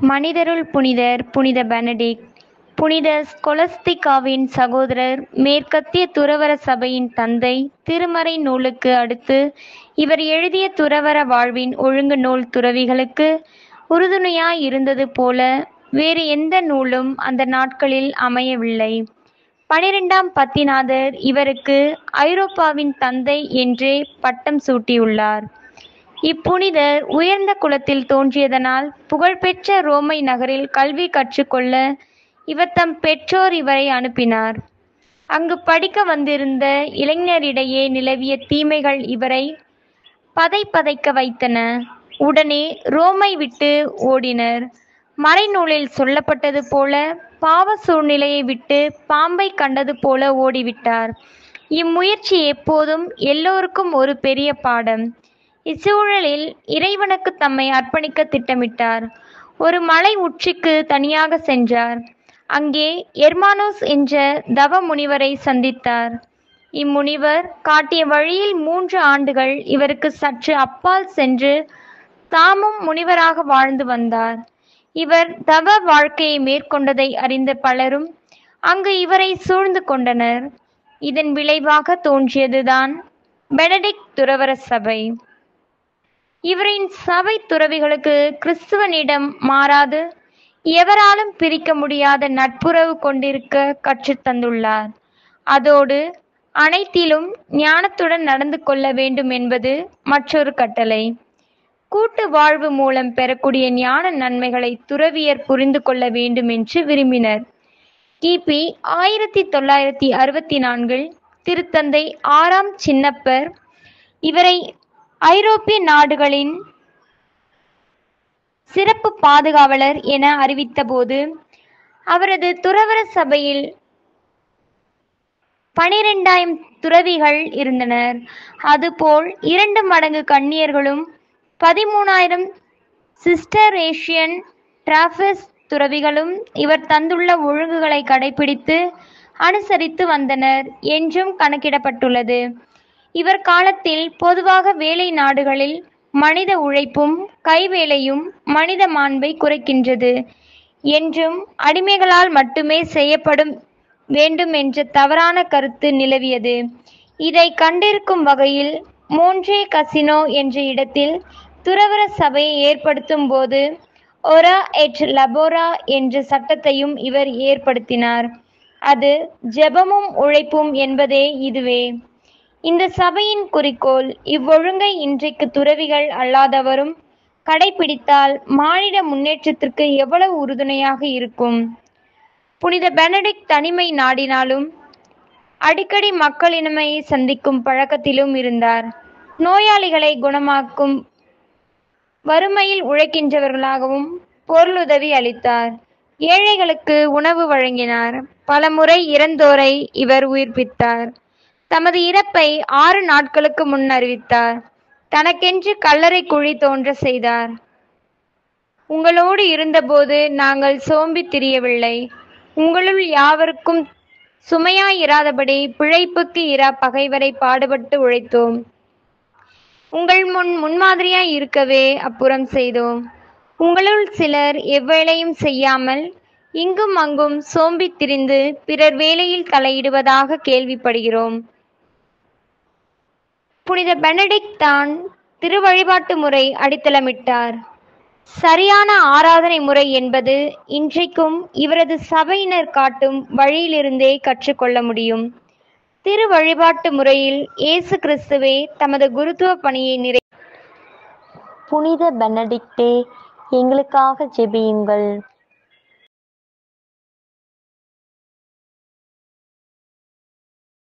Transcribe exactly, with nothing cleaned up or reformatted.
மனிதருள் புனிதர் புனித பெனடிக்ட், புனித ஸ்கொலஸ்திகாவின் சகோதரர், மேற்கத்திய துறவற சபையின் தந்தை. திருமறை நூலுக்கு அடுத்து இவர் எழுதிய துறவற வாழ்வின் ஒழுங்கு நூல் துறவிகளுக்கு உறுதுணையாய் இருந்தது போல வேறு எந்த நூலும் அந்த நாட்களில் அமையவில்லை. பனிரெண்டாம் பத்திநாதர் இவருக்கு ஐரோப்பாவின் தந்தை என்றே பட்டம் சூட்டியுள்ளார். இப்புனிதர் உயர்ந்த குலத்தில் தோன்றியதனால் புகழ்பெற்ற ரோமை நகரில் கல்வி கற்றுக்கொள்ள இவர் தம் பெற்றோர் இவரை அனுப்பினார். அங்கு படிக்க வந்திருந்த இளைஞரிடையே நிலவிய தீமைகள் இவரை பதை பதைக்க வைத்தன. உடனே ரோமை விட்டு ஓடினர். மறைநூலில் சொல்லப்பட்டது போல பாவ சூழ்நிலையை விட்டு பாம்பை கண்டது போல ஓடிவிட்டார். இம்முயற்சி எப்போதும் எல்லோருக்கும் ஒரு பெரிய பாடம். இச்சூழலில் இறைவனுக்கு தம்மை அர்ப்பணிக்க திட்டமிட்டார். ஒரு மலை உச்சிக்கு தனியாக சென்றார். அங்கே எர்மானோஸ் என்ற தவ முனிவரை சந்தித்தார். இம்முனிவர் காட்டிய வழியில் மூன்று ஆண்டுகள் இவருக்கு சற்று அப்பால் சென்று தாமும் முனிவராக வாழ்ந்து வந்தார். இவர் தவ வாழ்க்கையை மேற்கொண்டதை அறிந்த பலரும் அங்கு இவரை சூழ்ந்து கொண்டனர். இதன் விளைவாக தோன்றியதுதான் பெனடிக்ட் துறவற சபை. இவரின் சபை துறவிகளுக்கு கிறிஸ்துவனிடம் மாறாது எவராலும் பிரிக்க முடியாத நட்புறவு கொண்டிருக்க கற்றுத்தந்துள்ளார். அதோடு அனைத்திலும் ஞானத்துடன் நடந்து கொள்ள வேண்டும் என்பது மற்றொரு கட்டளை. கூட்டு வாழ்வு மூலம் பெறக்கூடிய ஞான நன்மைகளை துறவியர் புரிந்து கொள்ள வேண்டும் என்று விரும்பினர். கிபி ஆயிரத்தி தொள்ளாயிரத்தி அறுபத்தி நான்கில் திருத்தந்தை ஆறாம் சின்னப்பர் இவரை ஐரோப்பிய நாடுகளின் சிறப்பு பாதுகாவலர் என அறிவித்த போது அவரது துறவற சபையில் பனிரெண்டாயிரம் துறவிகள் இருந்தனர். அதுபோல் இரண்டு மடங்கு கன்னியர்களும் பதிமூணாயிரம் சிஸ்டரேஷியன் டிராபஸ் துறவிகளும் இவர் தந்துள்ள ஒழுங்குகளை கடைபிடித்து அனுசரித்து வந்தனர் என்றும் கணக்கிடப்பட்டுள்ளது. இவர் காலத்தில் பொதுவாக வேலை நாடுகளில் மனித உழைப்பும் கைவேலையும் மனித மாண்பை குறைக்கின்றது என்றும் அடிமைகளால் மட்டுமே செய்யப்படும் வேண்டும் என்ற தவறான கருத்து நிலவியது. இதை கண்டிருக்கும் வகையில் மோன்ட்ரே கசினோ என்ற இடத்தில் துறவற சபையை ஏற்படுத்தும் போது ஒரா எட் லபோரா என்ற சட்டத்தையும் இவர் ஏற்படுத்தினார். அது ஜெபமும் உழைப்பும் என்பதே இதுவே. இந்த சபையின் குறிக்கோள் இவ்வொழுங்கை இன்றைக்கு துறவிகள் அல்லாதவரும் கடைபிடித்தால் மானிட முன்னேற்றத்திற்கு எவ்வளவு உறுதுணையாக இருக்கும். புனித பெனடிக்ட் தனிமை நாடினாலும் அடிக்கடி மக்களினமையை சந்திக்கும் பழக்கத்திலும் இருந்தார். நோயாளிகளை குணமாக்கும் வறுமையில் உழைக்கின்றவர்களாகவும் பொருளுதவி அளித்தார். ஏழைகளுக்கு உணவு வழங்கினார். பலமுறை இறந்தோரை இவர் உயிர்ப்பித்தார். தமது இறப்பை ஆறு நாட்களுக்கு முன் அறிவித்தார். தனக்கென்று கல்லறை குழி தோன்ற செய்தார். உங்களோடு இருந்தபோது நாங்கள் சோம்பி திரியவில்லை. உங்களுள் யாவருக்கும் சுமையாயிராதபடி பிழைப்புக்கு இரா பகைவரை பாடுபட்டு உழைத்தோம். உங்கள் முன் முன்மாதிரியாய் இருக்கவே அப்புறம் செய்தோம். உங்களுள் சிலர் எவ்வேளையும் செய்யாமல் இங்கும் அங்கும் சோம்பி திரிந்து பிறர் வேலையில் தலையிடுவதாக கேள்விப்படுகிறோம். புனித பெனடிக்ட் தான் திருவழிபாட்டு முறை அடித்தளமிட்டார். சரியான ஆராதனை முறை என்பது இன்றைக்கும் இவரது சபையினர் காட்டும் வழியிலிருந்தே கற்றுக்கொள்ள முடியும். திரு வழிபாட்டு முறையில் இயேசு கிறிஸ்துவே தமது குருத்துவ பணியை நிறை புனித பெனடிக்டே, எங்களுக்காக ஜெபியுங்கள்.